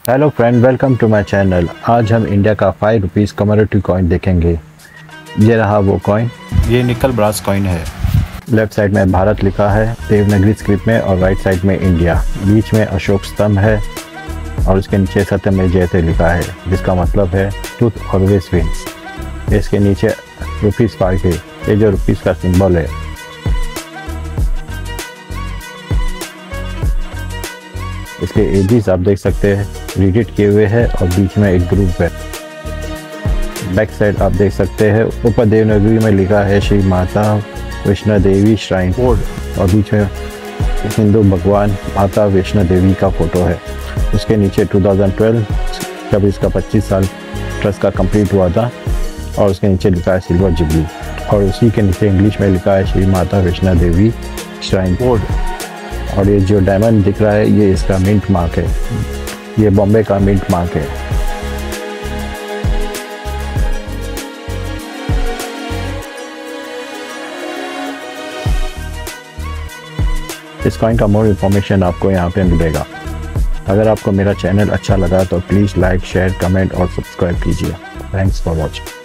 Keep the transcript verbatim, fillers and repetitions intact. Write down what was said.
Hello friend, welcome to my channel. आज हम India का फाइव रुपीज़ कमोडिटी कॉइन देखेंगे। ये रहा वो कॉइन। ये निकल ब्रास कॉइन है। लेफ्ट साइड में भारत लिखा है देवनागरी स्क्रिप्ट में और राइट साइड में इंडिया। बीच में अशोक स्तंभ है और उसके नीचे सत्यमेव जयते लिखा है, जिसका मतलब है ट्रूथ ऑलवेज विन। इसके नीचे रुपीज़ फाइव है, ये जो रुपीज़ का सिंबल है। इसके एजेस आप देख सकते हैं, रीडिट किए हुए हैं और बीच में एक ग्रुप है। बैक साइड आप देख सकते हैं, ऊपर देवनागरी में लिखा है श्री माता वैष्णो देवी श्राइन बोर्ड और बीच में हिंदू भगवान माता वैष्णो देवी का फोटो है। उसके नीचे दो हज़ार बारह जब इसका पच्चीस साल ट्रस्ट का कंप्लीट हुआ था और उसके नीचे लिखा है सिल्वर जुबली और उसी के नीचे इंग्लिश में लिखा है श्री माता वैष्णो देवी श्राइन बोर्ड। और ये जो डायमंड दिख रहा है ये इसका मिंट मार्क है, ये बॉम्बे का मिंट मार्क है। इस कॉइन का मोर इन्फॉर्मेशन आपको यहाँ पे मिलेगा। अगर आपको मेरा चैनल अच्छा लगा तो प्लीज़ लाइक, शेयर, कमेंट और सब्सक्राइब कीजिए। Thanks for watching.